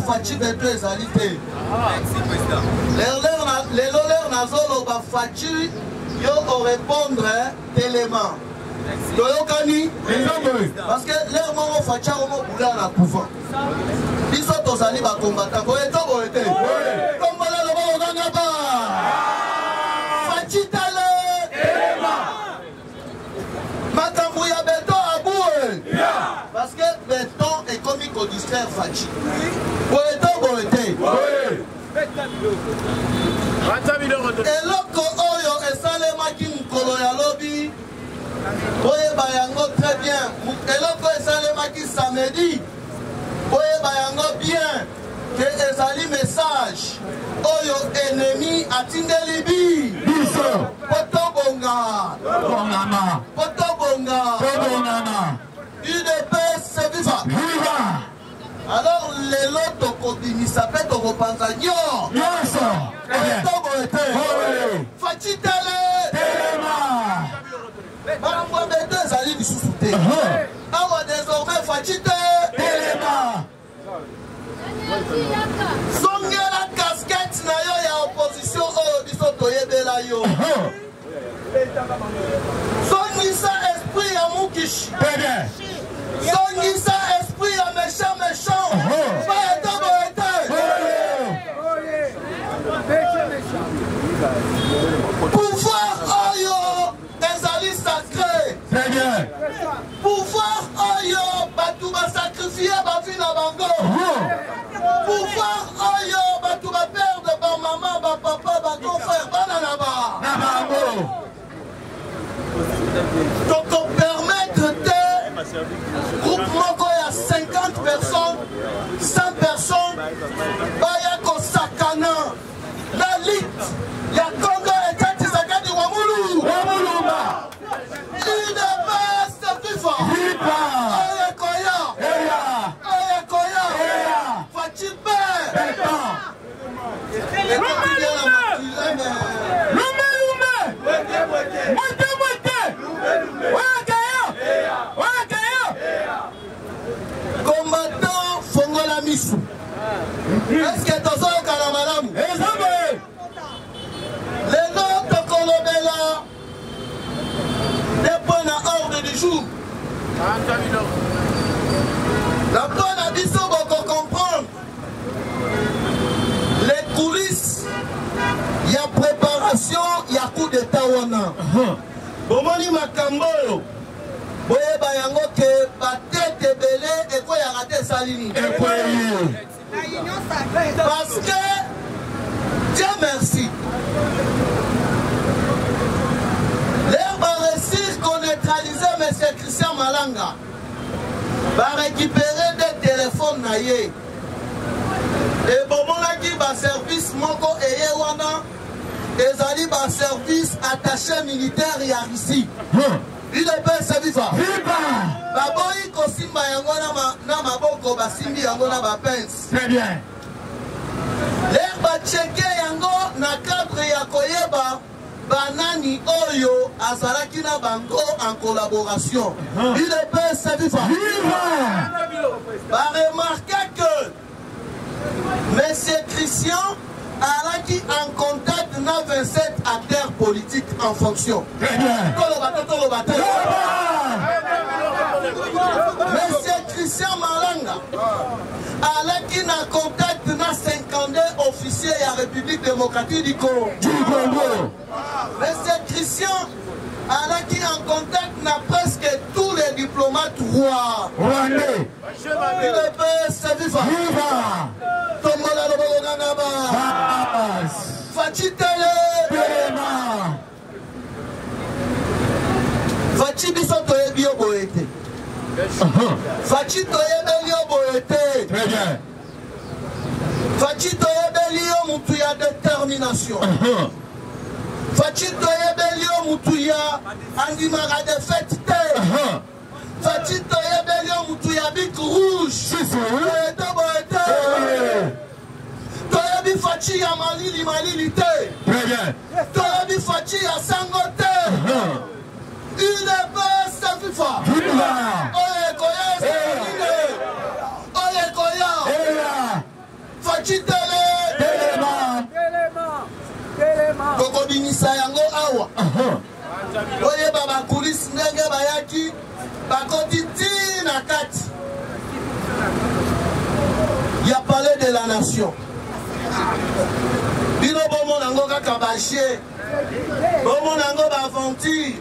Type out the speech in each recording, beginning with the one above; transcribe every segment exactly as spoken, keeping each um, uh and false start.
Fachi Beto ezali te. Lelo l'air nazolo ba Fachi yo au répondre d'éléments. Toyokani parce que l'air mon Fachi omo boula na couvent. Biso tozali ba combattant. Boyeto boyete. Kombola lo ba nganga ba. Fachi tale élément. Makambu ya Beto aboué. Parce que Beton est comique au distraire Fachi. Boyeto boyete. Eloko oyo esalemaki mukolo ya lobi boyeba yango très bien. Eloko esalemaki samedi boyeba yango bien que ezali message oyo ennemi atindeli bi biso potobonga bongana potobonga potobonga U D P S viva viva. Alors les lots kobimisa pe tokopanza nyo nyonso tokoete Fachi tele telema barambo Beto ezali lisusu te awa désormais Fachi te telema songela casquette na yo ya opposition oyo biso toyebela yo songisa esprit ya mukishi songisa esprit ya méchant méchant Boyeto boyete pouvoir oyo ezali sacré pouvoir oyo batu basakrifie bavi na bango pouvoir oyo batu baperde bamama bapapa baconfrère bana na bango tokopermettre te groupe moko ya cinquante personnes cent personnes baya kosakana na lit ya Congo ekati zakadi wamulu wamulumba U D P S viva oyekoya oyekoya Fachi be lume lume mwete mwete combattant fongola misu. Est-ce que tozo kala malamu? Les noms de Kolobela des points à ordre du jour. La bonne abisso pour comprendre les coulisses, il y a préparation, il y a coup d'état wana. Bomoni makambo. Boye bayango ke batete belé et quoi ya raté salini. Parce que Dieu merci. L'air va réussir qu'on neutraliser M. Christian Malanga. Va récupérer des téléphones naïe. Et bon mon qui va service moko et wana. Ezali va service attaché militaire ici. U D P S viva viva baboyi kosimba yango na maboko basimbi yango na bapense très bien l'air bacheke yango na cadre ya koyeba banani oyo azalaki na bango en collaboration U D P S viva viva ba remarquer que Monsieur Christian alaki en contact na vingt-sept acteurs politiques en fonction. Monsieur Christian Malanga alaki na contact na cinquante-deux officiers de la République démocratique du Congo. Monsieur Christian alaki en contact na presque tous les diplomates rois. Rwandais. Il est best viva. Tomola lo ngaba. Fachi tele. Fachi biso toyebi yo boyete. Fachi toyebi yo boyete. Très bien. Fachi toyebi yo mutu ya détermination. Fachi toyebi yo mutu ya andimara de fête te. Fachi toyebi yo mutu ya bic rouge. Boyete boyete. Toyebi Fachi ya malili malili te. Très bien. Toyebi Fachi ya sango te. Il est pas sa FIFA. Oye koya. Oye koya. kokobimisa yango awa oyeba bakulisi ndenge bayaki bakoti ti na kati ya palais de la nation bino bomona yango kaka bachie bomona yango baaventure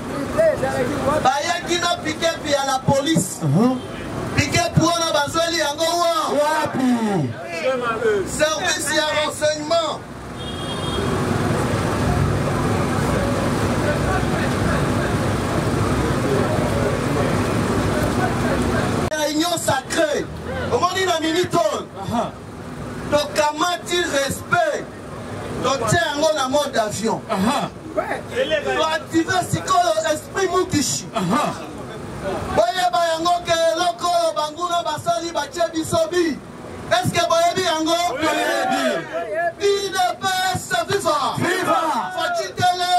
bayaki na pikepi ya la police pikepi wana bazweli yango wapi service ya renseignement réunion sacrée omoni na minitol tokamati respect totie yango na mode d'avion toactive sikoyo esprit mukishi boyeba yango ke eloko oyo banguna basali batie biso bi eske boyebi yango I D P S viva facitele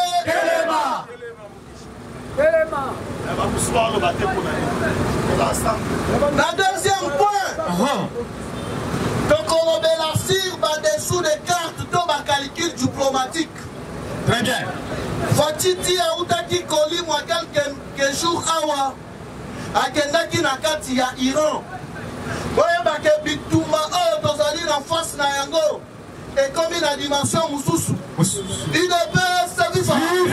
na deuxième point tokolobela sur badessous de carte to bacalcul diplomatique. Très bien. Fatiti autaki kolimwa quelques jours awa akendaki na kati ya Iran boyebake bitumba oyo tozali na face na yango ekomi na dimension mosusu I D P S viva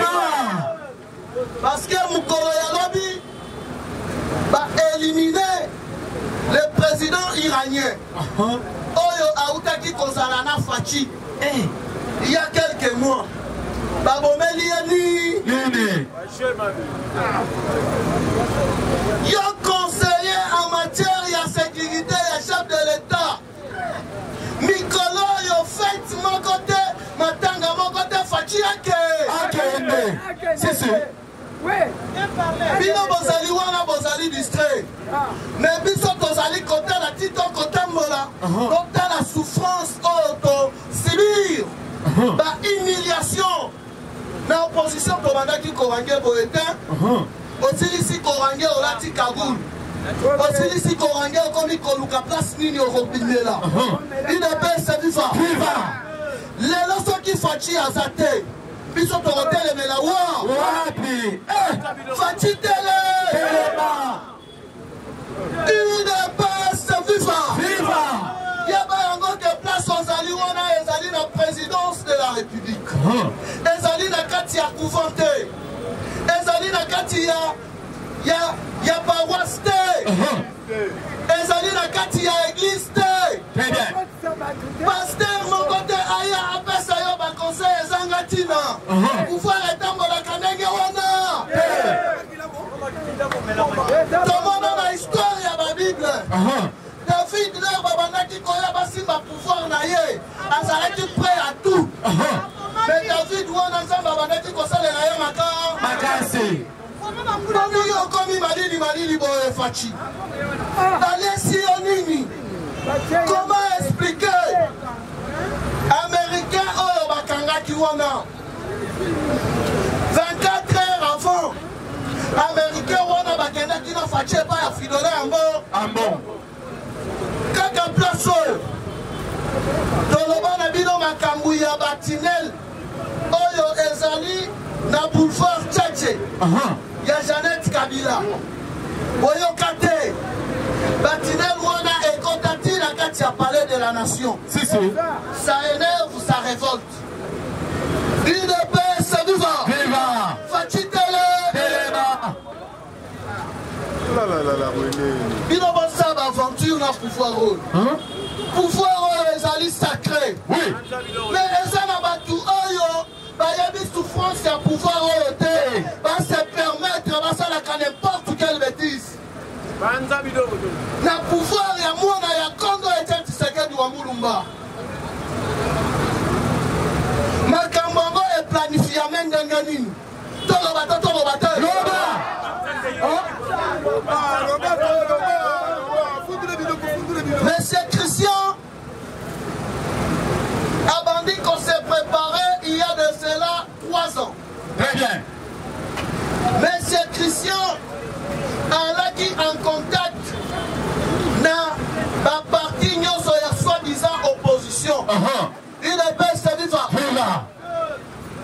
parce que mokolo ya lobi baéliminer le président iranien oyo autaki kozala na Fachi il y a quelques mois babomeli ye nini yo conseiller en matière ya sécurité ya chef de l'état mikolo yo fait moko te matanga moko te Fachi akende si si bino bozali wana bozali distrait mais biso tozali kotala ti tokotambola totala souffrance oyo tosibir bahumiliation na opposition tobandaki korange boye te osilisi korange olati kagoul osilisi korange okomi koluka place nini okobindela I D P S viva lelo soki Fachi aza te biso tokotelemela wapi Fachi tele I D P S viva yeba yango ke place ozali wana ezali na présidence de la république ezali na kati ya couvent te ezali na kati ya ya ya paroisse te ezali na kati ya église te pasteur moko te aya apesa yo baconseil ezanga ntina pouvoir etambolaka ndenge wana tomona na histoire ya babible David leo babandaki koya basimba pouvoir na ye azalaki prêt à tout mais David wana nzambe abandaki kosalela ye makasi Komi yo komi malili malili boye Fachi alesi yo nini comment expliquer américain oyo bakangaki wana vingt-quatre heures avant américain wana bakendaki na Fachi epai ya fidole yango kaka place oyo toloba na bino makambo ya batinel oyo ezali na boulevard Tchatche ya Jeannette Kabila boyoka te batinel wana ekotati na kati ya palais de la nation ça énerve, ça révolte I D P S viva Fachi tele bino bosala baventure na pouvoir oyo pouvoir oyo ezali sacré mais eza na bato oyo bayebi souffrance ya pouvoir oyo te base permettre basalaka n'importe quelle bêtise na pouvoir ya mwana ya Congo Etienne Tshisekedi wa Mulumba makambo yango eplanifiame ndenge nini toloba te toloba te Monsieur Christian abandi qu'on s'est préparé il y a de cela trois ans. Très bien. Monsieur Christian alaki en contact na ba parti nyonso ya soi-disant opposition. Il est best viva.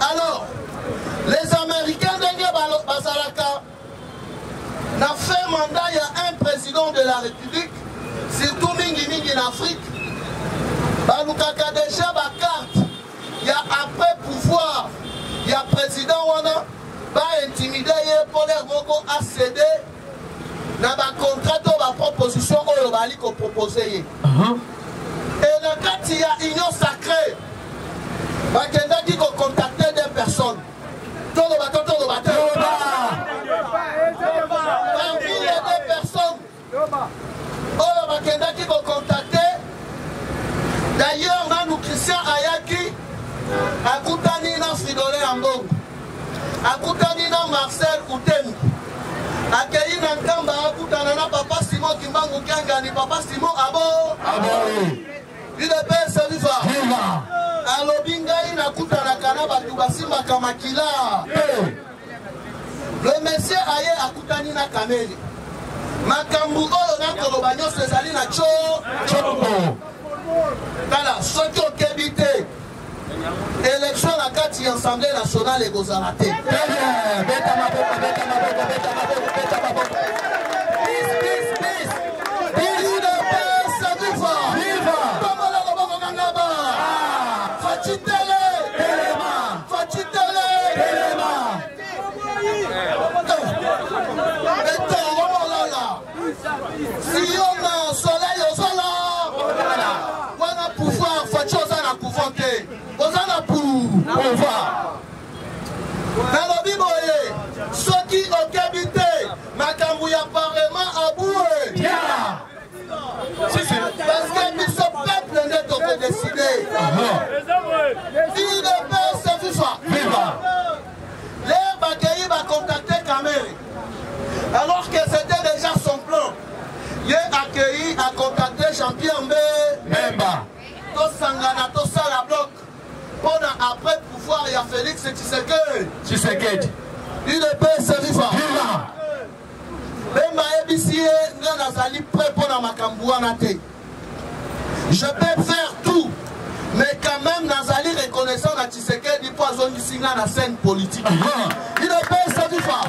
République, surtout mingi mingi en Afrique, balukaka déjà ba carte, il y a après pouvoir, il y a président wana, ba intimider pour les moko à céder, na ba contrat ou ba proposition oyo bali ko proposer. Et le cas il y a union sacrée, ba kenda qui ko contacter des personnes. Tout le bateau, tout le bateau. Parmi les deux personnes, oyo ba kenda qui ko contacter. D'ailleurs, nous Christian Ayaki, Akutani na Fridolé Ambong, Akutani na Marcel Outem, Akayi na Nkamba, Akutana na Papa Simon Kimbangu Kiangani, Papa Simon Abo, Abo, il est bien celui va. Alobinga ina Kutana Kanaba Tubasimba Kamakila. Le monsieur Aye Akutani na Kameli, Makambu Oyo na Kolobanyo Sezali na Cho, Chobo. Voilà, ce qui ont habité élection à la carte Assemblée nationale et Gozalate. Si on a un soleil au soleil, ceux qui ont habité Makambouya apparemment à Boué. Parce que nous sommes peuple net de décider. Il ne peut se vivre. L'air Bakaï va contacter Kameri. Alors que c'était déjà son plan. Il a accueilli à contacter Jean-Pierre Mbemba. Tout Sangana, tout ça la bloc. Pendant après pouvoir, il y a Félix Tshisekedi. Tshisekedi. Il ne peut se vivre. Bemba Ebisie, Nazali prêt pour la Makambouana. Je peux faire tout, mais quand même Nazali reconnaissant la Tshisekedi poison du signe à la scène politique. Il ne peut se vivre.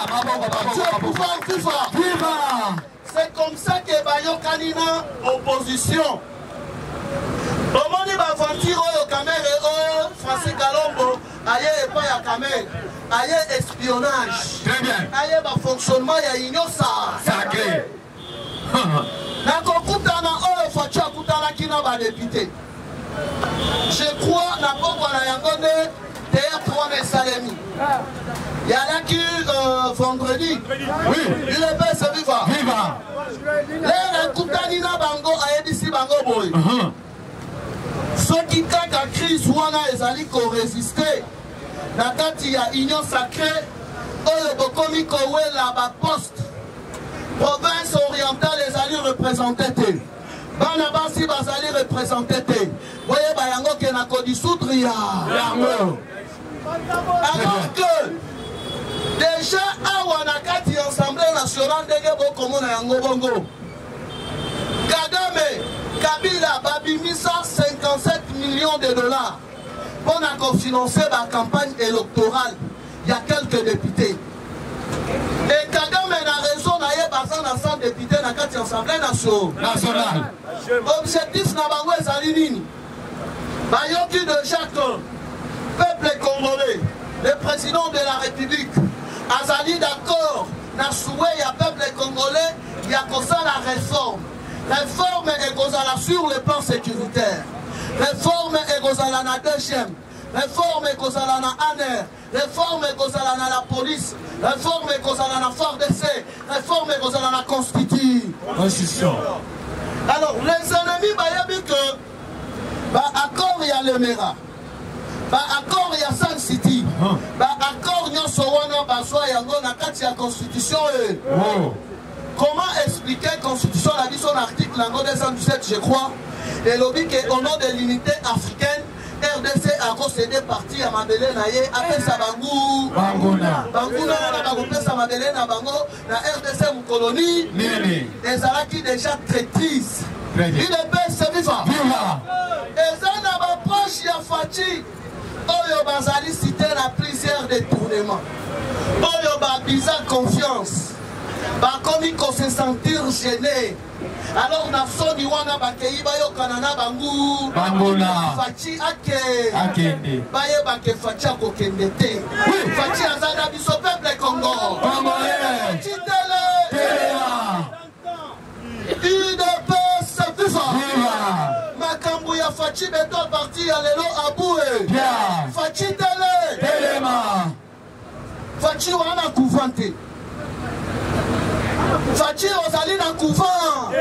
C'est comme ça que Bayo Kanina, opposition. Comment il va aventure au Camer et Francis Galombo, ailleurs et pas à Camer, ailleurs espionnage. Très bien. Ailleurs va fonctionnement, il y a une sacré. Nakokutana o facha kutana kina ba député. Je crois na poko na yangone théâtre wana Salemi. Il y a là qui vendredi. Oui, il est bien se viva. Viva. Là kutani na bango ayebisi bango boy. Ceux qui quand la crise wana ezali ko résister. Na kati ya union sacrée oyo bokomi ko wela ba poste. Province orientale ezali représenté te. Bana basi bazali représenté te. Voyez bayango ke na ko dissoudre ya. Alors que déjà awa na kati ya Assemblée nationale ndenge bokomo na yango bongo. Kagame Kabila babimisa cinquante-sept millions de dollars pour financer la campagne électorale. Il y a quelques députés. Et Kagame a raison d'ailleurs cent députés dans l'Assemblée nationale. Objectif n'a pas été Salinini. Bayoki de chaque peuple congolais, le président de la République, Azali d'accord, n'a souhait, il y a peuple congolais, il y a comme ça la réforme. Réforme égozala sur le plan sécuritaire. Réforme égozala na deuxième. Réforme égozala na A N R. Réforme égozala na la police. Réforme égozala na F A R D C. Réforme égozala na Constitution. Alors, les ennemis, il y a que bah, accord il y a le Mera. Bah, accord il y a Sun City. Bah, accord il y a Sowana Baswa Yango na kati ya Constitution. Comment expliquer la Constitution, la vie son article deux cent dix-sept, je crois, et lobby qu'au nom de l'unité africaine, R D C a concédé partie à Mabele Naye, après ça Bangou, Banguna, Banguna, on a coupé sa Mabele na Bango, la R D C ou colonie, les Araki déjà traîtrise. Il est bien, c'est vivant. Et ça n'a pas proche, il y a Fati, Oyo Bazali cité la plusieurs détournements. Oyo Babiza confiance. bakomi ko se sentir gêné. Alors na soni wana bakei bayo kanana bangu banguna fachi ake akende baye bake fachi akokende te fachi azana biso peuple Congo Congo fachi tele Téléma U D P S viva viva makambu ya fachi beto parti ya lelo abue bien fachi tele Téléma fachi wana kuvante fachi ozali na couvent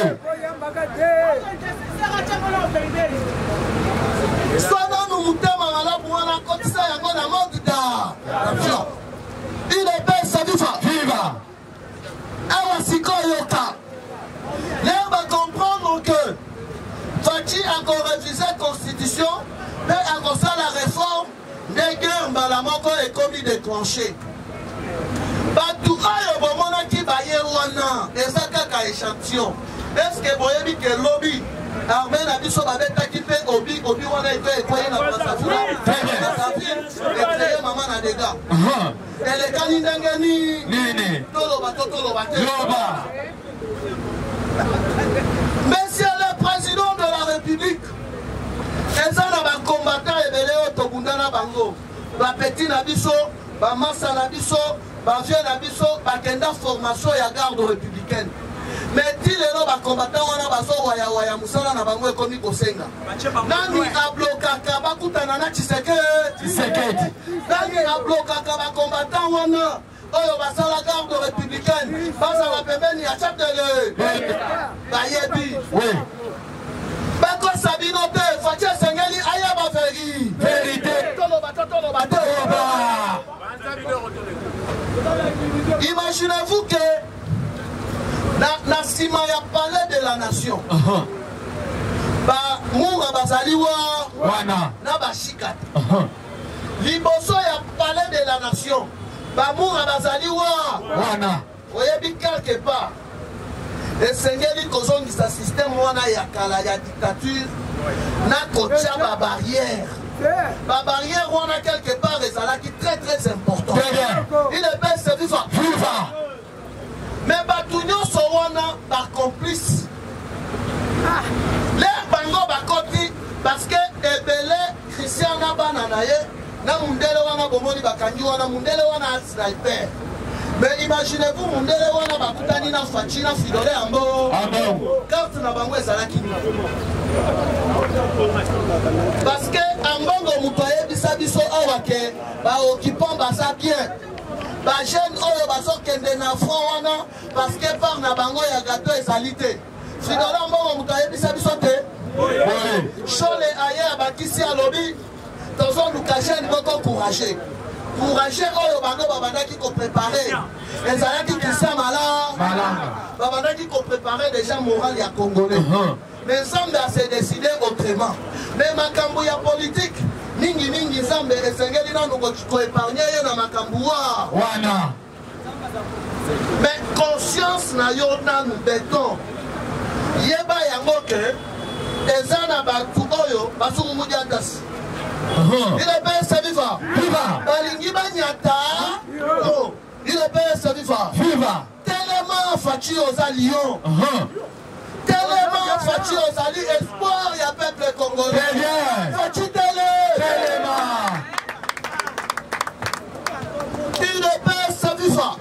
sono nu mutema malabu wana kotisa yango na mondida il est belle sa viva viva awa sikoyo ka leo ba comprendre que fachi encore révisé constitution pe akosala réforme ndenge mbala moko ekomi déclenché batu oyo bomonaki baye wana eza kaka échantillon estce boyebi ke lobi arme na biso babetaki mpe obi obi wana eto ekweye na basafura ekreye mama na dega elekani ndenge nini toloba to toloba te monsieur le président de la république eza na bacombattant ebele oyo tobunda na bango bapeti na biso bamasa na biso bavie na biso bakenda formation ya garde républicaine mais ti lelo bacombattant wana bazowayawaya mosala na bango ekomi kosenga nani ablokaka bakutana na Tshisekedi nani ablokaka bacombattant wana oyo basala garde républicaine bazala pembeni ya chatele bayebi bakosa bino te faci esengeli ayeba veri vérité toloba to toloba te imaginez-vous que na nsima ya palais de la nation bamunga bazali wana na bashikata liboso ya palais de la nation bamunga bazali wana oyebi quelque part esengeli kozongisa système wana ya kala ya dictature na kotia babarrière babarrière wana quelque part ezalaki très très important il est belle c'est vivant mais bato nyonso wana bacomplice lere bango bakoti parce que ebele Christian na bana na ye na mundele wana bomoni bakangi wana mundele wana sniper mais imaginez-vous mundele wana bakutani na faci na fidole yango carte na bango ezalaki parce que ambongo moto ayebisa biso awa ke baoccupant baza bien bajeune oyo bazokende na front wana parce que par na bango ya gato ezali te fidole ambongo moto ayebisa biso te chole aye abakisi alobi tozoluka jeune moko courage courage oyo bango babandaki koprépare ezalaki Christian Malanga babandaki koprépare déjà moral ya congolais mais Nzambe a se décidé autrement mais makambo ya politique mingi mingi Nzambe esengeli nanu koépargne ye na makambo wana mais conscience na yo nanu beton yeba yango ke eza na batu oyo basungumudi atasi il est bien c'est vivant balingi banyata il est bien c'est vivant tellement faci oza lion tellement faci ozali espoir ya peuple congolais faci tele il est bien c'est vivant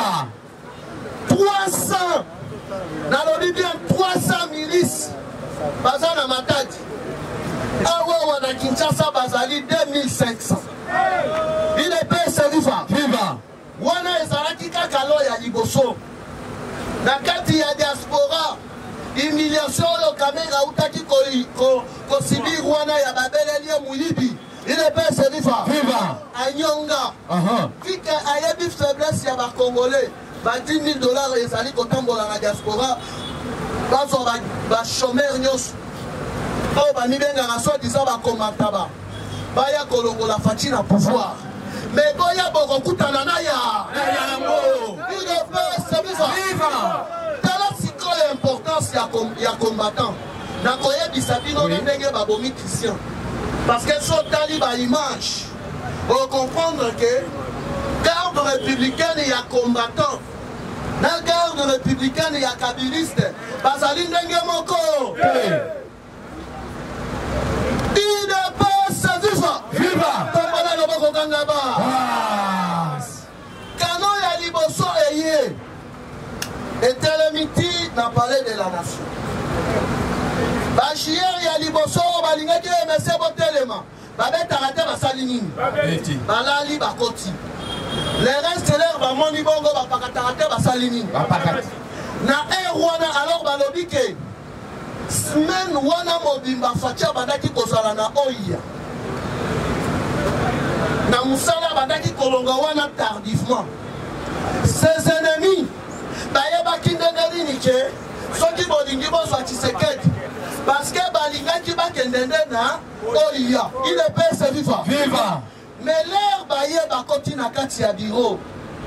trois cents nalobi bien trois cents milices baza na matadi awa wana Kinshasa bazali deux mille cinq cents il est bien c'est vivant wana ezalaki kaka lo ya liboso na kati ya diaspora humiliation oyo kamera utaki kosibir wana ya babeleli ye muyibi il est bien c'est vivant anyonga fika ayebi faiblesse ya bacongolais ba dix mille dollars ezali kotambola na diaspora bazwa bachomere nyonso oyo bamibengaka so disa bakomata ba baya kolongola faci na pouvoir mais boya bokokutana na ya yango il est bien c'est vivant tala sikoyo importance ya combattant nakoyebisa bino na ndenge babomi Christian parce que so tali baimage ocomprendre ke garde républicaine ya combattant la garde républicaine et kabiliste bazali ndenge moko I D P S viva Viva Tombala loboko kangaba Kano ya liboso eye Etelemiti na palais de la nation Bachier ya liboso balingaki emese botelema babetaka te basali nini balali bakoti les restes l'air bamoni bongo bapakataka te basali nini na er wana alors balobi ke semaine wana mobimba fatia bandaki kozala na oya na musala bandaki kolonga wana tardivement ses ennemis bayebaki ndenge nini ke soki bolingi bozwa Tshisekedi parce que balingaki bakende nde na oya il est pese viva Viva mais l'air baye bakoti na kati ya biro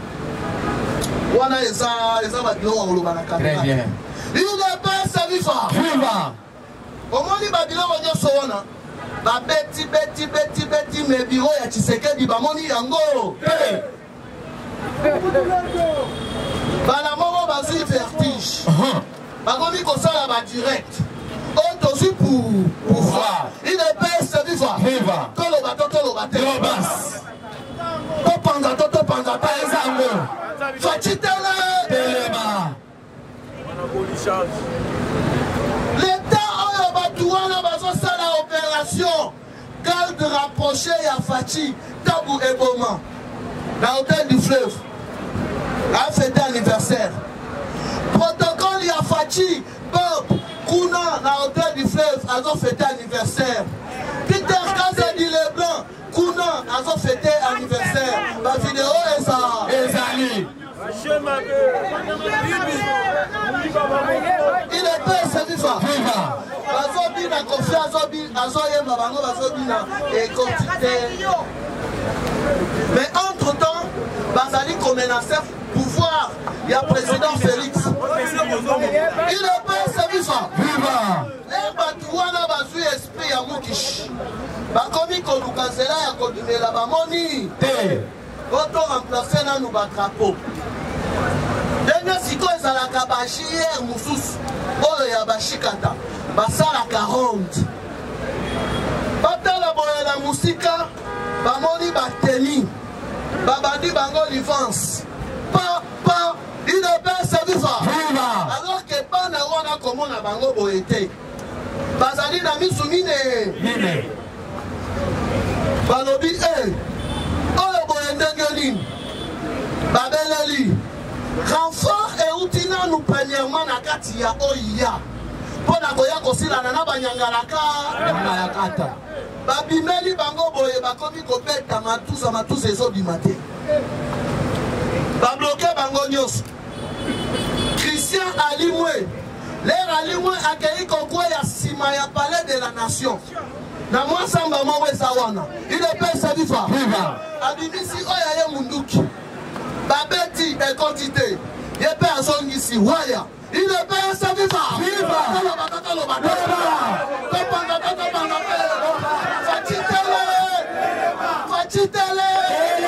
wana eza eza ba biro oloba na kati Très bien il est pese viva Viva omoni ba biro nyonso wana ba beti beti beti beti me biro ya Tshisekedi bamoni yango bana moko bazwi vertige bakomi kosala ba direct aussi pour pouvoir. Il est pèse viva. Viva. Toloba toloba te. Lobas. Topanga topanga pa ezango. Fatitele. Telema. L'État oyo batuana bazo sala opération garde rapproché ya Fati Tabou et Boma. Dans l'hôtel du fleuve. A fêté anniversaire. Protocole ya Fati Bob Kuna na hôtel du fleuve azo fêté anniversaire. Peter Kazadi Leblanc Kuna azo fêté anniversaire. La vidéo est ça. Ezali. Il est père c'est vivant. Viva. Azobi na confiance azobi azoyemba bango azobi na et quantité. Mais entre temps, bazali comme menacer pouvoir. Il y a président Félix. Il est pas service. Viva. Les batouana basu esprit ya mukish. Bakomi kolukazela ya kodumela bamoni. Te. Auto remplacer na nous batrapo. Denge siko ezalaka bashi hier mususu. Oyo ya bashikata. Basala quarante. Batala boya la musika. Bamoni bateni. Babadi bango livance. Pa pa. Il ne peut se vivre. Alors que bana wana komona bango boyete. Bazali na misu mine. Mine. Balobi eh. Oyo boyendengelin. Babeleli. Renfort et outina nous premièrement na kati ya oya. Pona koya kosila na banyangalaka. Malakata. Babimeli bango boye bakomi kobeta matusa matusa ezo bimate. Babloqué bango nyos. Christian Alimwe. L'air Alimwe accueilli concours ya sima ya palais de la nation. Na moi samba mwe sawana. Il est père sa viva. Viva. Abimisi oya ye munduki. Babeti et quantité. Ye père songisi waya. Il est père sa viva. Viva. Toloba toloba toloba. Topanga topanga. Fatitele. Fatitele.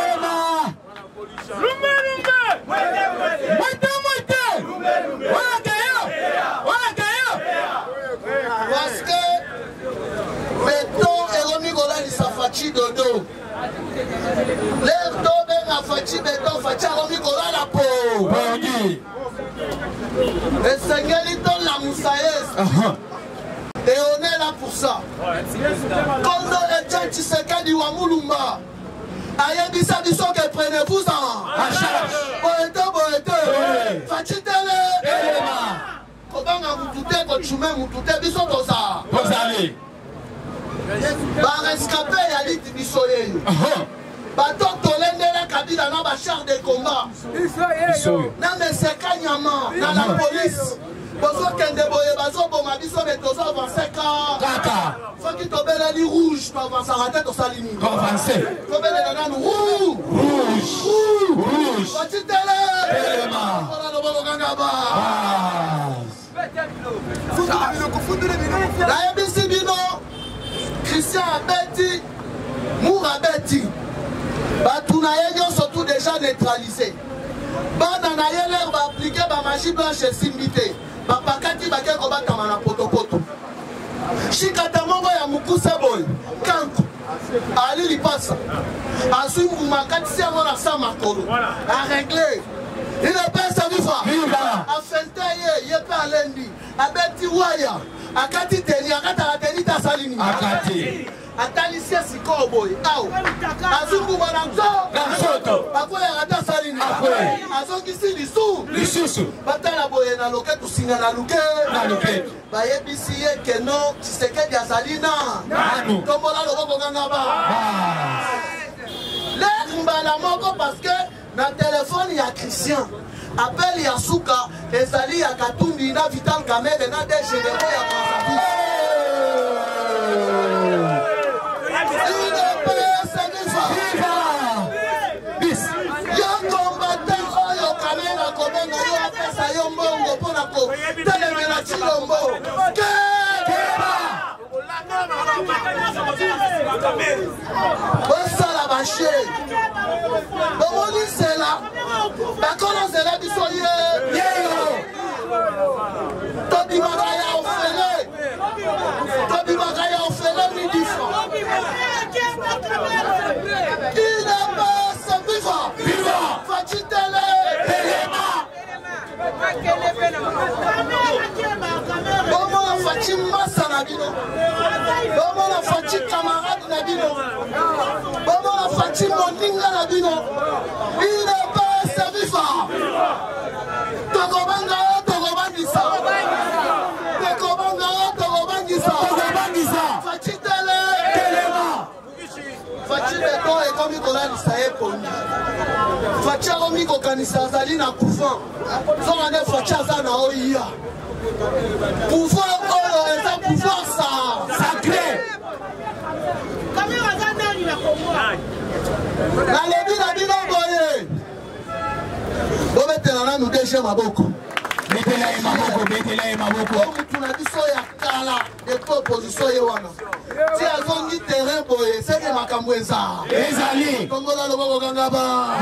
Lumbe lumbe. Moite moite. Wala kayo. Wala kayo. Parce que béton et Romigola ni sa Fati dodo. L'air tobe na Fati béton Fati Romigola la peau. Bongi. Et Sengelito la moussaïs. Et on est là pour ça. Kondo et Tchan Tshisekedi wa Mulumba. Ayebisa biso que prenez-vous ça. À charge. Boete boete. Fati tele. Telema. Kobanga mutute ko chume mutute biso toza. Bozali. Ba rescapé ya lit biso yeyo. Bato tolendela Kabila na ba char de combat. Na meseka nyama na la police. Bozo kende boye bazo boma biso me tozo avancer ka. Kaka. Faut qu'il tombe là li rouge pour avancer à tête au salini. Avancé. Tombe là dans rouge. Rouge. Rouge. Fati tele. Telema. Ona no bolo ganga ba. Ah. La yebisi bino. Christian Abeti. Moura Abeti. Batuna yenyo surtout déjà neutralisé. bana na ye lere baaplike bamagie blanche esimbi te bapakati bake kobatama na potopoto shikata moko ya mokuse boye kanko ali lipasa azwi mbuma akatisi yango na sa makolo aregle ine pesa bifa afente ye ye mpe alendi abeti waya akati teni akataka teni tasalini atalisi esikoyo boye aw azwi mbuma na nzo akweyaka tasalini azongisi lisusu batala boye na loke tusinga na luke bayebisi ye keno Tshisekedi azali na tombola loboko kanga ba lere mbala moko parce que na telefone ya Christian appel ya suka ezali ya Katumbi na Vital Kamerhe na des généraux ya Brazzaville yo combattant oyo Kamerhe akobenga yo apesa yo mbongo mpona kotelemela Chilombo bosala bashe bomoni nzela bakolo nzela biso ye tobimaka ya ofele tobimaka ya ofele midifa inepesa viva facitele bomona faci masa na bino bomona faci camarade na bino bomona faci moninga na bino inepesa viva tokobanga yo tokobangisa tokobanga yo tokobangisa faci tele faci beto ekomi kolalisa ye pongi faci akomi kokanisa azali na couvent zonga nde faci aza na oyiya pouvoir oyo eza pouvoir sa sacré nalobi na bino boye bobetela nanu dg maboko betela ye maboko betela ye maboko mutu na biso ya kala epo opposition ye wana ti azongi terrain boye seke makambo eza ezali kongola loboko kanga ba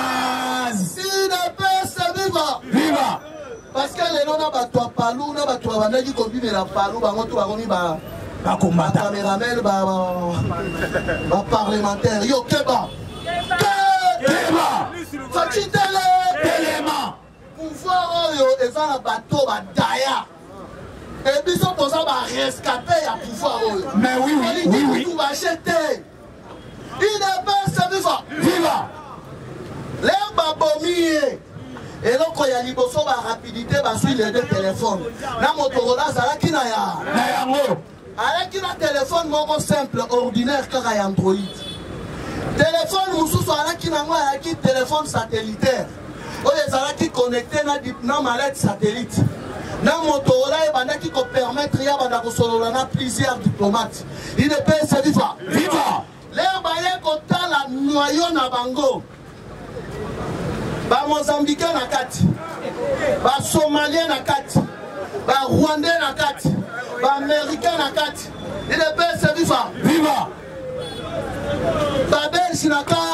inepesa viva viva parce que lelo na bato ya palu na bato babandaki kobimela palu bango to bakomi bacaméramen baparlementaire yo keba faci tele pouvoir oyo eza na bato badaya ebiso toza barescapé ya pouvoir oyo olingi bashe te inepesa viva viva lere babomi ye eloko ya liboso barapidité basui les deux téléphones na motorola azalaki na yango alaki na telefone moko simple ordinaire kaka ya android telefone mosusu alaki nango alaki telefone satellitaire oyo ezalaki connecté na malette satellite na motorola ebandaki kopermettre ya banda kosolola na plusieurs diplomates inepesa viva viva lere baye kotala noyo na bango bamozambicain na kati basomalien na kati barwandais na kati baaméricain na kati inepesa viva viva babelge na ka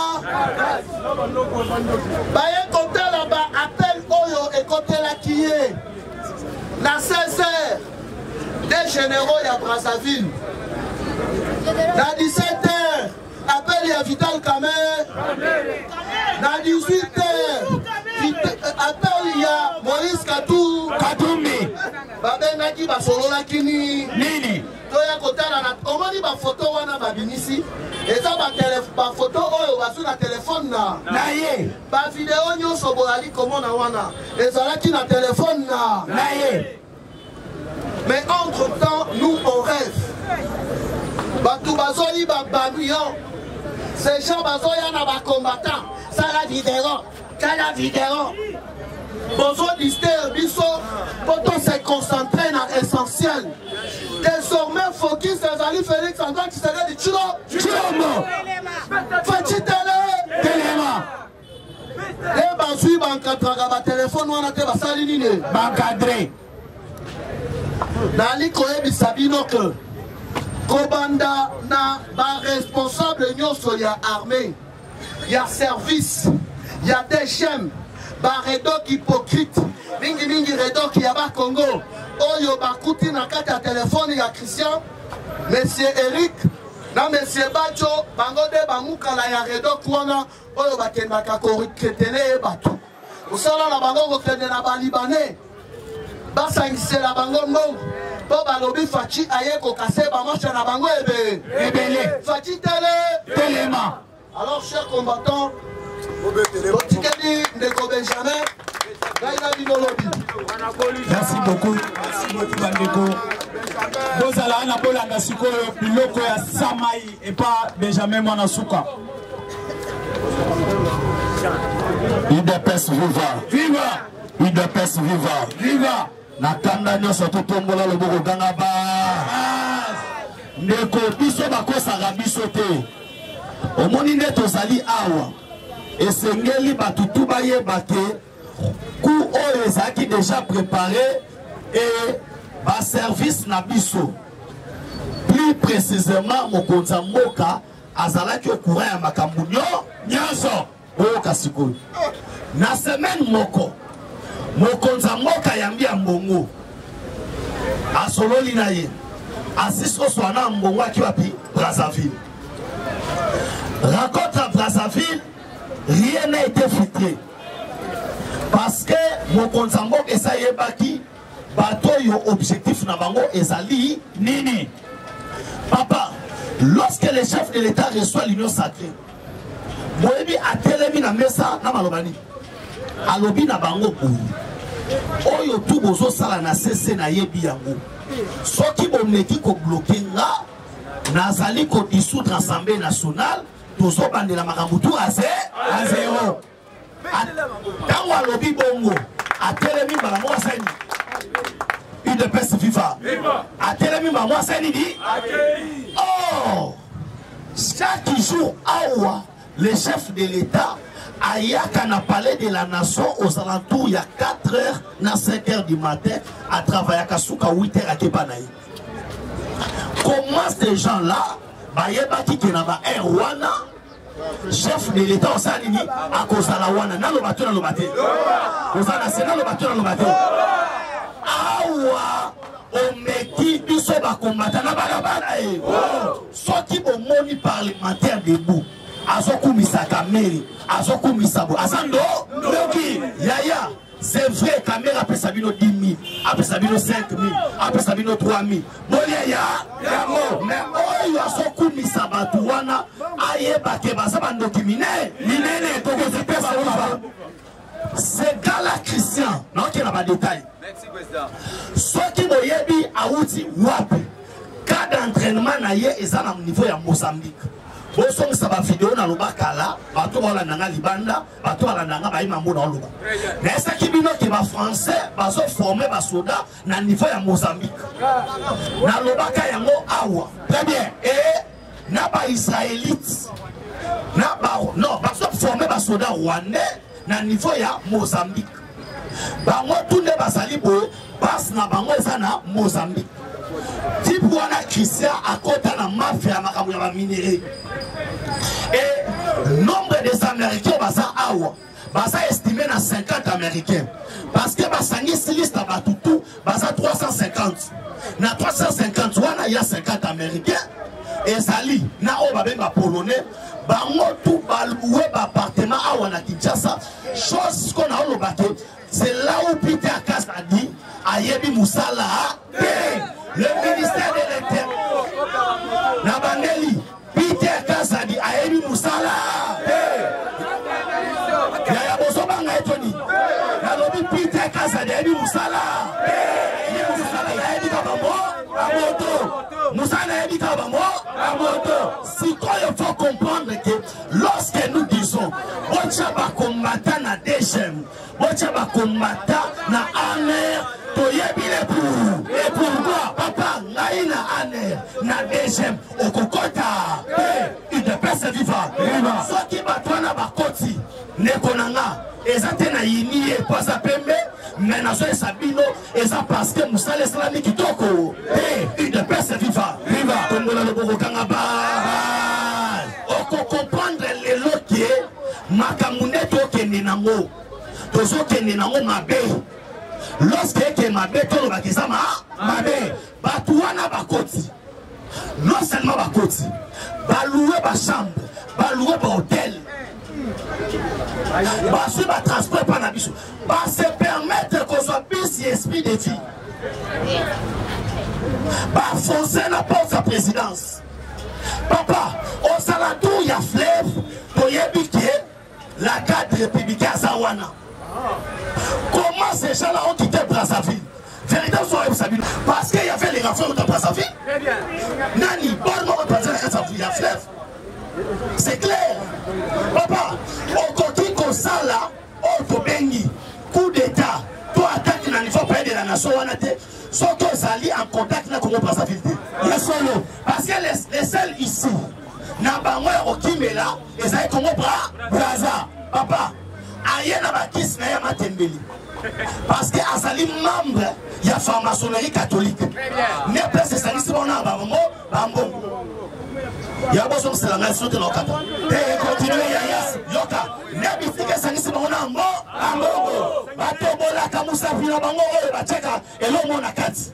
baye kotala baappel oyo ekotelaki ye na seize heures des généraux ya Brazzaville na dix-sept heures appel ya Vital Kamerhe na dix-huit heures appel ya Moïse Katumbi babengaki basololaki nini toya kotala na omoni bafoto wana babimisi eza bafoto oyo bazwi na telefone na ye bavideo nyonso boyali komona wana ezalaki na telefone na ye mais entre temps nous on rêve bato bazoli babamion ces gens bazoya na bacombattant sala vidéo kala vidéo bozo dister biso poto se concentrer na essentiel désormais focus ezali Félix Antoine Tshisekedi Tshilombo faci tele telema e bazwi bankadraka batelefone wana te basali nini bankadre nali koyebisa bino ke kobanda na baresponsable nyonso ya armée ya service ya D G M baredok hypocrite mingi mingi redok ya bakongo oyo bakuti na kati ya telefone ya Christian monsieur Eric na monsieur Bacho bango de bamukala ya redok wana oyo bakendaka koketele bato osala na bango kokende na balibane basangisela bango mbongo po balobi Fachi aye kokase bamarche na bango ebe Ebele. Fachi tele Telema. alors chers combattants Otikedi Ndeko Benjamin Gaïna Binolobi. Merci beaucoup. Merci beaucoup Bandeko. Bozala na bolanda sikoyo biloko ya Samai et pas Benjamin Mwanasuka. U D P S viva. Viva. U D P S viva. Viva. Nakanda nyoso totombola loboko ganga ba. Ndeko biso bakosaka biso te. Omoni nde tozali awa. Esengeli batutu bayeba ke ku oyo ezalaki déjà préparé et ba service na biso. Plus précisément mokonzi mboka azalaki au courant ya makambo nyonso oyo kasikoyo. Na semaine moko mokonzi mboka yambi ya mbongo asololi na ye asiso swana mbongo aki wapi Brazzaville. Rencontre à Brazzaville, rien n'a été filtré. Parce que mon konzambo esa yebaki bato yo objectif na bango ezali nini. Papa, lorsque le chef de l'État reçoit l'union sacrée, Moebi a telemi na mesa na malobani. Alobi na bango boui. Oyo tout bozo sala na cesse na yebi yango. Soki bomeki ko bloquer nga nazali ko dissoudre l'Assemblée nationale. Tozo bandela makambutu à zéro. Tango alobi bongo atelemi bala mo seni. U D P S viva. Atelemi ba mo seni di. Oh! Chaque jour awa le chef de l'État ayaka na palais de la nation aux alentours il y a quatre heures na cinq heures du matin à travailler à Suka huit heures à Kebanaï. Comment ces gens-là bayeba ki kenaba un wana chef de l'État au salini à cause la wana na lo bato na lo baté kozana sena lo bato na lo baté awa omeki biso ba kombata na balabala e soki bomoni parlementaire debout azokumisa kameri azokumisa bo azando ndoki yaya. C'est vrai, caméra peut s'abîmer dix mille, après s'abîmer cinq mille, après s'abîmer trois mille. Bon, il y a, mais oh, il y a ce coup de sabatouana, aïe, baké, basabando qui mine, mine, c'est gala Christian, non, qui n'a pas de détail. Merci, président. Ce qui m'a dit, à outil, wap, cas d'entraînement, naïe, et ça, au niveau de Mozambique. Bosong saba vidéo na loba kala bato wala nanga libanda bato wala nanga ba imambo na loba na esa kibino ke ba français bazo former ba soda na niveau ya Mozambique na loba ka yango awa très bien et na ba israélite na ba non bazo former ba soda rwandais na niveau ya Mozambique bango tunde basali boye bas na bango eza na Mozambique type wana Christian akota na mafia makambo ya ba minéraux. Et nombre des Américains basa awa basa estimé na cinquante Américains parce que basangi liste à batutu basa trois cent cinquante na trois cent cinquante wana il y a cinquante Américains et sali na o babenga polonais bango tout baloué ba appartement awa na Kinshasa chose qu'on a olobake c'est là où Peter Kass a dit ayebi musala le ministère de l'Intérieur na bandeli Peter Kass a dit ayebi musala yaya bosobanga etoni na lobi Peter Kass a dit ayebi musala ayebi musala ayebi kabamo amoto musala ayebi kabamo amoto si quoi il faut comprendre que lorsque nous disons bocha ba combattant na deuxième bocha ba combattant na amer toyebi le pour et pourquoi papa ngaina aner na deuxième okokota il de pèse viva so ki batwana bakoti nekonanga ezate na yini e pasa pembe mais na so sabino eza parce que musala islamique kitoko il de pèse viva viva kongola le boko kanga ba oko comprendre le lokie makamunde to kende nango tozokende nango mabe lorsque eke mabe tolobaka eza mabe bato wana bakoti non seulement bakoti balouwe bachambre balouwe bahôtel bazwi batransport mpa na biso base permettre kozwa bisi esprit de vie bafonce na porte ya présidence papa osala tour ya fleuve toyebi ke la cadre républicain aza wana comment ces gens-là ont quitté Brazzaville véritable soirée sabine parce qu'il y avait les raffaires de Brazzaville nani bon moko passer la Brazzaville ya fleuve c'est clair papa okoki kosala oto bengi coup d'état to attaque na niveau pays de la nation wana te soki ozali en contact na Congo Brazzaville te ya solo parce que les, les seuls ici na bango ya kokimela ezali Congo Brazza papa aye na bakisi na ya matembeli parce que azali membre ya franc-maçonnerie catholique ne place esalisi bona bango bambongo ya boso msela ngai sote na okata et continue ya yas yoka ne bisika esalisi bango na mbo bambongo batobolaka musafi na bango oyo batiaka elongo na kati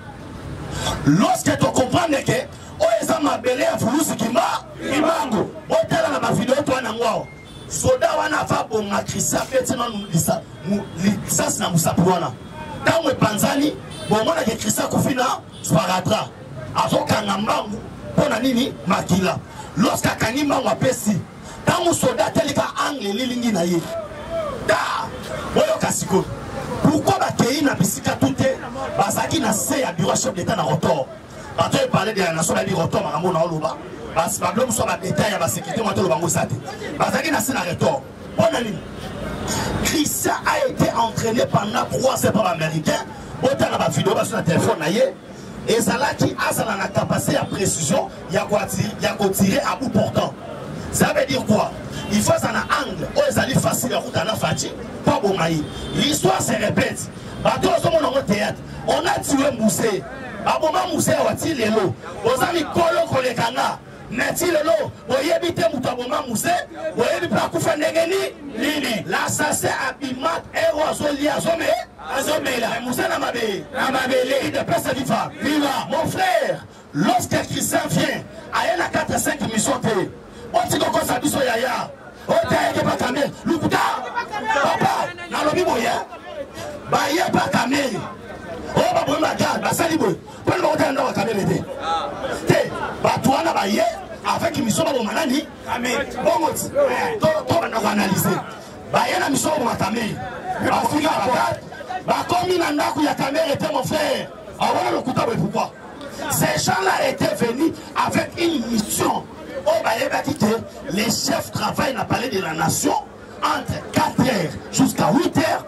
lorsque tu comprends que oyo eza mabele ya fulusi kimba kimango botala na bavideo to wana ngwao soda wana va bonga krisa pete na lisa lisasi na musapi wana ntango epanzani bomona ke krisa kufina sparatra azokanga mbangu mpona nini makila lorsque akangi mbangu apesi ntango soda atelika angle lilingi na ye da oyoka sikoyo pourquoi bakei na bisika tute bazalaki na se ya bureau chef d'état na rotor bato eparle de la nation babi rotor makambo na oloba bablo moso badetail ya basécurité moto olobango eza te bazalaki na se na rotor mpona nini Christian a été entraîné pendant trois ans par l'américain otala bavideo baso na telefone na ye ezalaki azala na capacité ya précision ya kotirer à bout portant. Ça veut dire quoi? Il faut ça na angle oyo ezali facile ya kutana faci pas bomayi. L'histoire se répète. Bato osomo na théâtre on a tué Moussé aboma Moussé awati lelo ozami kolo kolekanga neti lelo oyebi te mutu aboma Moussé oyebi pa kufa ndenge nini l'assassin abimat ero azoli azome azomela Moussé na mabe na mabele il ne peut se vivre viva mon frère lorsque Christian vient à la quatre cinq missions te oti koko sabiso yaya ota yeke pa kamel lukuta papa na lobi boya baye pa kamel o ba boya gad basali boy pon ba ota ndo kamel te te bato wana baye avec mission ba manani kamel bongoti to to ba na analyser baye na mission ba kamel ba fika ba ba komi na ndaku ya kamel était mon frère awona lukuta boy pourquoi ces gens-là étaient venus avec une mission. Oh, bah, les chefs travaillent dans le palais de la nation entre quatre heures jusqu'à huit heures.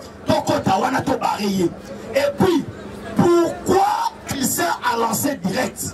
Et puis, pourquoi Christian a lancé direct?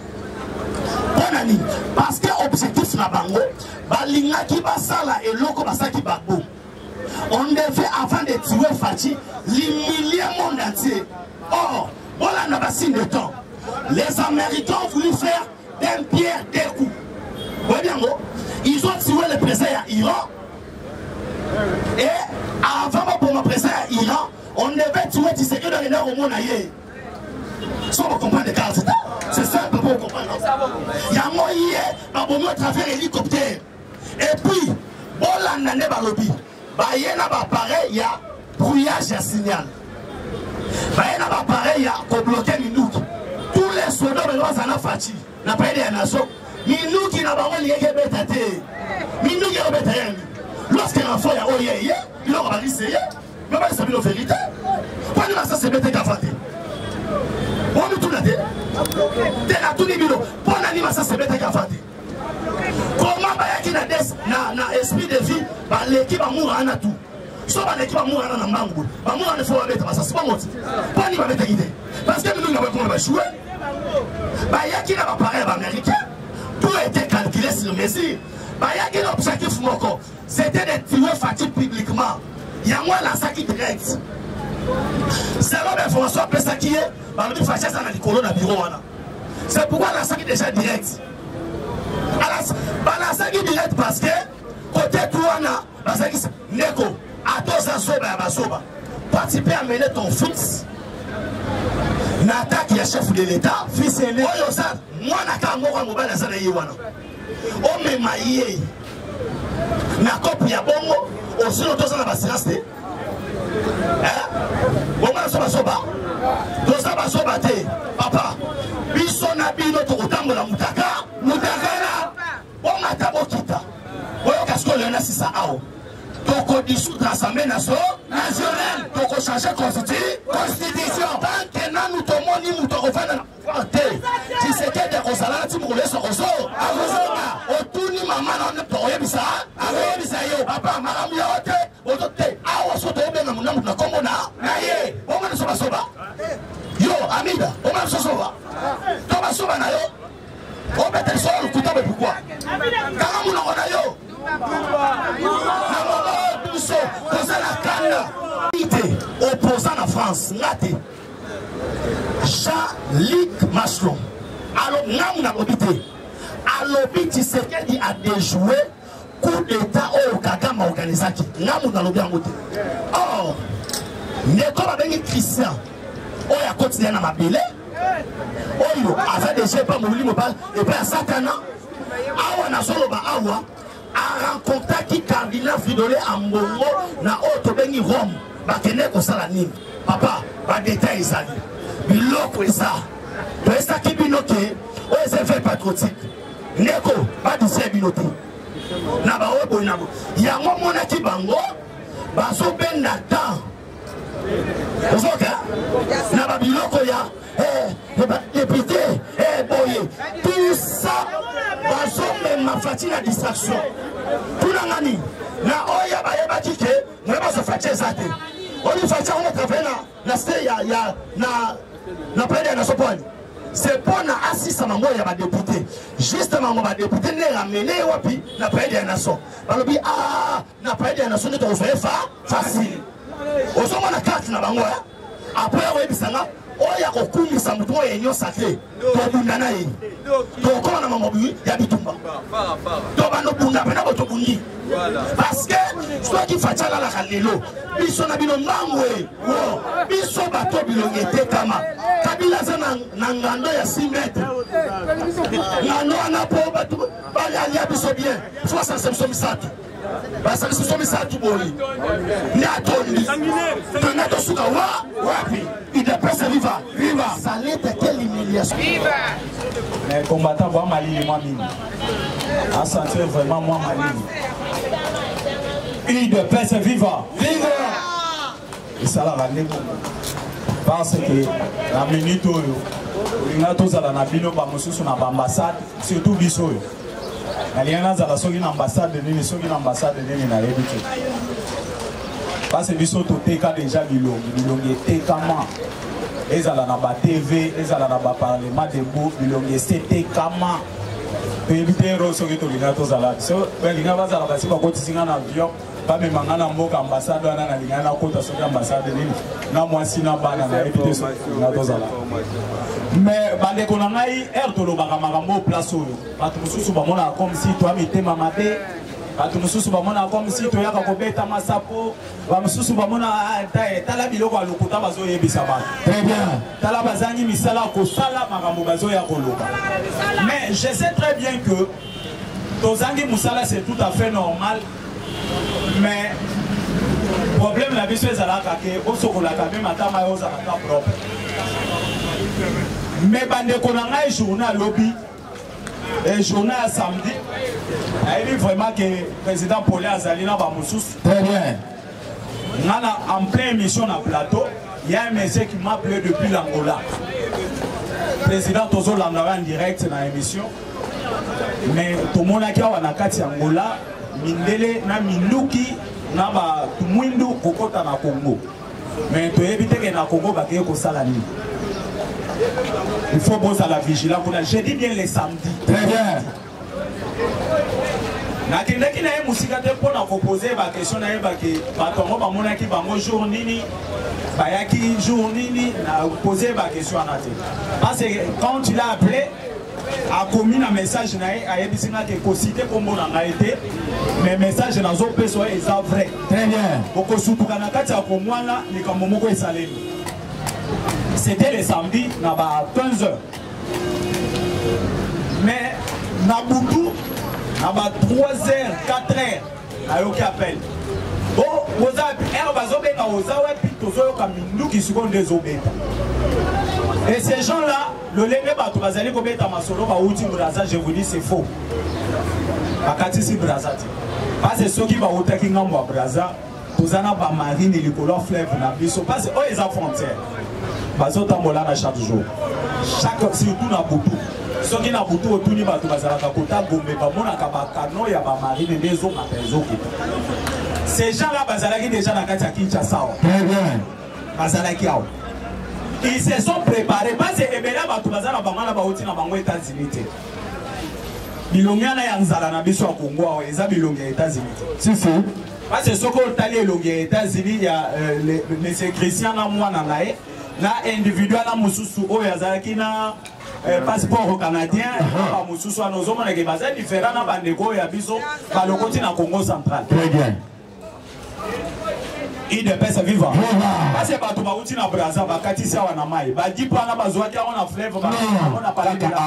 Parce que l'objectif na bango, balinga ki basala et loko basaki babo. On devait avant de tuer Fachi, l'humilier le monde entier. Or, voilà n'a pas signe de temps. Les Américains ont voulu faire d'un pierre deux coups. Ils ont tué le président à Iran. Et avant pour le président à Iran, on devait tuer Tshisekedi dans les nord au monde ailleurs. Ça on comprend les cas, c'est simple pour comprendre. Il y a moi hier, on a travers hélicoptère. Et puis, bon la nane balobi, il y a un appareil, il y a brouillage à signal. Il y a un appareil, il y a bloqué Minouk. Tous les soldats de l'Ouazana Fati, n'a pas aidé la nation. Minouk qui n'a pas lié que bétaté. Minouk qui a bétaté. Lorsqu'il y a un faux, il y a oye, il a pas dit c'est mais pas savoir la vérité. Pas de ça c'est bétaté qu'à faté. On nous tourne la tête. T'es là tout les bureaux. Pas d'anima ça c'est bétaté qu'à faté. Comment bah y a qui n'a na esprit de vie, bah l'équipe a mouru en a tout. Soit bah l'équipe a mouru en a mango. Bah mouru en a faut bétaté. Ça c'est pas mot. Pas ni ma bétaté idée. Parce que nous n'avons pas joué. Bah y a qui n'a pas parlé américain. Tout a été calculé sur le mesure. Bah y a qui l'objectif moko. C'était de tuer Fatih publiquement. Il y a moi la saki direct. C'est l'information après ça qui est. Bah le Fatih ça n'a dit colonne à bureau. C'est pourquoi la saki déjà direct. Bah la saki direct parce que côté Touana, bah ça qui Neko. À tous ça zoba ya bazoba participer à mener ton fils na attaque ya chef de l'état fils aîné oyo ça mwana ka moko mobile ça na yiwana o mema ye na kopi ya bongo osino toza na basirance te hein bongo na soba soba toza basoba te papa biso na bino tokotambola mutaka mutaka na bonga tabokita oyo kasko lena sisa ao toko dissoudre l'Assemblée nationale, toko changer constitution. Tant que nous tomons ni nous tomons na tu sais que des causalats tu brûles sur roseau. Autour maman on ne peut rien bisa. Rien bisa yo. Papa maman yote. Otote. Awa soto benga muna muna kombo na. Naye. Oma soba soba. Yo amida. Oma soba. Toba soba na yo. O betel so le kutabe pourquoi? Kama muna ona yo. Opposant à France, Jean-Luc Macron. Alors, nous avons habité. Alors, Tshisekedi a déjoué coup d'État au Kagame organisé. Nous avons habité. Or, nous avons Christian. On a continué à m'appeler. On a déjà pas moulu et pas Satana. Awa na solo ba awa. A rencontré qui cardinal Fridolin en Mbongo na auto bengi Rome bakene ko sala nini papa ba détail ezali biloko eza to esa ki binoke o ese fait patriotique neko ba dise binote na ba obo na bo ya mona ki bango ba so ben na temps ozoka na ba biloko ya eh député eh boye tout ça ba so même ma fatigue la distraction tout nangani na oya ba yeba kike ngeba so fatie zate oni fatie on travaille na na stay ya ya na na pele na soponi c'est pour na assist mango ya ba député justement ba député ne ramener wapi na pele na so balobi ah na pele na so ne to faire fa facile osoma na carte na bango après oyebi sanga oya kokumisa mutu oyo enyo sacré tobunda na ye tokoma na mamobi ya bitumba tobanda bunda pena botobundi parce que soki fachala la kalelo biso na bino mangwe wo biso bato bilonge te kama kabila za na ngando ya six mètres ngando ana po bato bali alia biso bien soixante misatu basa biso misatu boli ni atondi tonato suka wa wapi idepesa viva viva salete quelle humiliation viva mais combattant moi Mali moi mini à sentir vraiment moi Mali idepesa viva viva et ça la rendre parce que la minute oyo olinga tozala na bino ba mosusu na ambassade surtout biso oyo aliana zala soki na ambassade nini soki na ambassade nini na yebi parce que biso toteka déjà bilongi bilongi etekama ezala na ba T V ezala na ba parlement debout bilongi etekama toyebi ro soki tolinga tozala so balinga bazala basi bakotisinga na avion bamemanga na mboka ambassade wana na linga na kota soki ambassade nini na mwasi na bana na yebi te soki tolinga tozala mais bandeko na ngai er tolobaka makambo place oyo bato mosusu bamona comme si toa mitema mabe bato mosusu bamona comme si toyaka kobeta masapo bamosusu bamona tala biloko ya lokuta bazoyebisa bato très bien tala bazangi misala kosala makambo bazoya koloba mais je sais très bien que tozangi musala c'est tout à fait normal mais problème na biso ezalaka ke osokolaka me matama yo ozalaka propre mais bandeko na ngai journal lobby et journal samedi ayebi vraiment que président Paulin azali na ba mosusu très bien ngana en pleine émission na plateau il y a un monsieur qui m'a appelé depuis l'Angola président Tozo Landara en direct na émission mais tout le monde qui a na kati Angola mindele na minuki na ba tumwindu kokota na Congo mais to éviter que na Congo ba ke ko sala ni il faut bosser à la vigilance. Je dis bien les samedis. Très bien. nakendaki na ye musika te mpona kopose bakestion na ye bake batongo bamonaki bango jour nini bayaki jour nini na poser bakestion wana te parce que quand tu l'as appelé a commis un message à Ebisinga qui est cité comme on a été, mais message dans un peu soit vrai. Très bien. Beaucoup surtout quand on a dit que moi là, les Kamomoko est salé. C'était le samedi, à quinze heures. Mais Nabutu, à trois heures, quatre heures, à aucun appel. Bon, vous avez un bazobé dans vos aouets, puis tous eux comme nous qui sont des obéta. Et ces gens-là, le lenge bato bazali ko beta masolo ba uti braza, je vous dis c'est faux. Bakati si braza ti. Parce que ceux qui va utaki ngambo braza, tozana ba marine et likolo fleuve na biso parce que eux ils ont frontière. Bazo tambola na chaque jour. Chaque surtout na Butu. Ceux qui na Butu otuni bato bazala ka kota gombe ba mona ka ba kano ya ba marine des eaux mapezo ki. Ces gens-là bazala ki déjà na kati ya Kinshasa. Très bien. Bazala ki ao. Ils se sont préparés parce que Ebela Batoubaza na bangana ba oti na bango États-Unis. Bilongia na yanzala na biso Congo eza bilongia États-Unis. Si si. Parce que soko tali elongia États-Unis il y a monsieur Christian na mwana nae na individuel na mususu oyo azalaki na passeport canadien ba mususu anozomona ke baza différent na bandeko ya biso ba lokoti na Congo central. Très bien. Il ne peut se vivre. Parce que bato bauti na braza bakati sawa na mai. Ba di pana bazwaki on a fleuve ba on a parlé de là.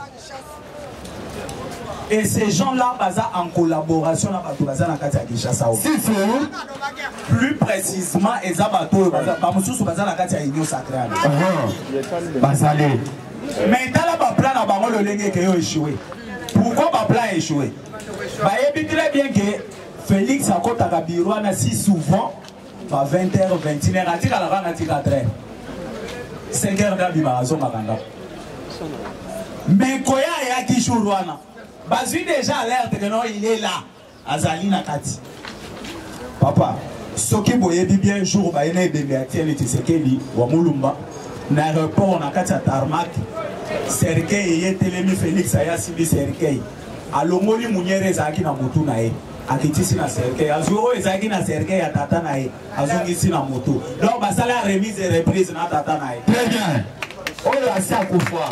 Et ces gens-là baza en collaboration na bato baza na kati ya Kinshasa. Si si. Plus précisément eza bato baza ba mususu baza na kati ya Union Sacrée. Ah. Bazali. Mais dans la ba plan na bango le lenge ke yo échoué. Pourquoi ba plan échoué? Ba yebi très bien que Félix akota ka biro na si souvent à vingt heures, vingt et une heures, à la rana, à quatre heures. cinq heures d'abimazon, Makanda. Mais Koya et Akishourouana, Basu déjà alerte que non, il est là, Azali Nakati. Papa, ce qui boye bien jour, Baïne Béméatiel et Tisekeli, Wamulumba, l'aéroport, on a quatre à Tarmac, Serkei et Télémi Félix Ayasibi Serkei. Alomoli Mouniere Zaki Namutunae. Akitisi na serke azuro ezaki na serke ya tata nae azongisi na moto donc basala remise et reprise na tata nae. Très bien. Oh la ça kufwa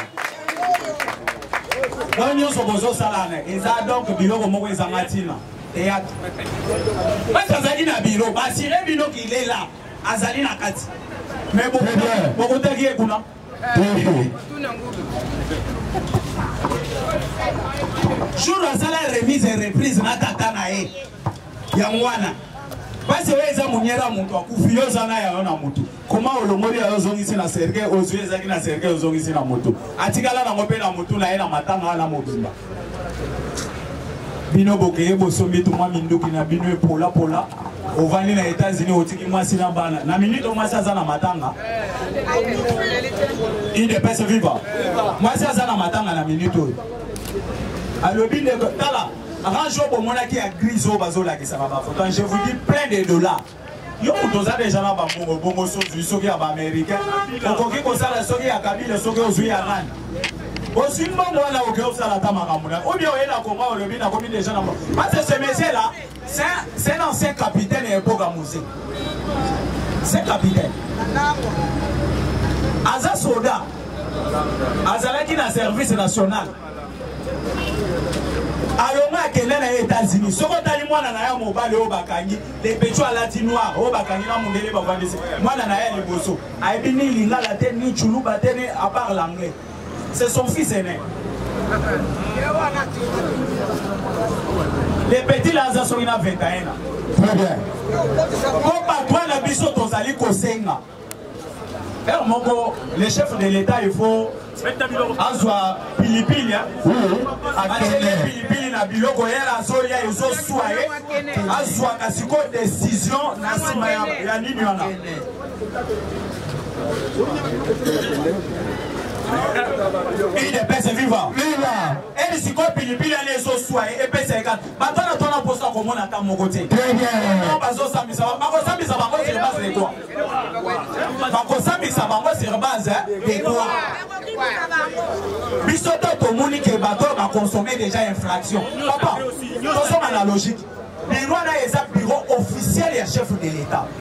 donc nyonso bozo sala na eza donc biloko moko ezangatina théâtre parce azali na biro basire bino qu'il est là azali na kati mais beaucoup beaucoup teki ekuna jour azala remise et reprise na tata na ye ya mwana basi we eza munyera muntu akufi yo zana ya na mutu koma olongoli ya ozongisi na serge ozwe ezaki na serge ozongisi na mutu atikala na ngope na mutu na ye na matanga na mobimba bino bokeye bosombi to mwa minduki na bino pola pola ovandi na États-Unis otiki mwasi na bana na minute mwasi aza na matanga il ne peut se vivre mwasi aza na matanga na minute oyo alobi de tala range au moment qui a gris au bazo la qui ça va quand je vous dis plein de dollars yo mutoza déjà na bango bongo so soki ya ba américain okoki ko sala soki ya kabila soki ozui ya nani osimba mwana oke osala ta makambo na ou bien oyela konga olobi na komi déjà na parce que ce monsieur là c'est c'est un ancien capitaine et époque musée c'est capitaine aza soda azalaki na service national alonga akende na États-Unis soko tali mwana na ya mobali o bakangi les petits à la noir o bakangi na mundele bavandisi mwana na ya liboso aibini lingala te ni chuluba te ni à part l'anglais c'est son fils aîné les petits là za sokina vingt et un ans très bien ko patwa na biso tozali kosenga er moko le chef de l'état il faut azwa pilipili atele pilipili na biloko yela azolia ezoswa ye azwaka siko décision na nsima ya nini wana il ne peut se vivre et siko pilipili ale ezoswa ye epesa eka bato na tona posa komona ta moko te bazosambisa bakosambisa bango sur base de quoi bakosambisa bango sur base de quoi bisoto tomoni ke bato ba consommer déjà infraction papa tosoma na logique bureau na eza bureau officiel ya chef de l'état